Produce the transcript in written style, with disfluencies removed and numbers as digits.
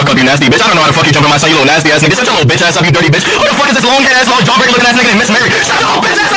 fuck up, you nasty bitch. I don't know how to fuck you jump on my son, you little nasty ass nigga. Shut your little bitch ass up, you dirty bitch. Who the fuck is this long ass, long jawbreaker looking ass nigga named Miss Mary? Shut your little bitch ass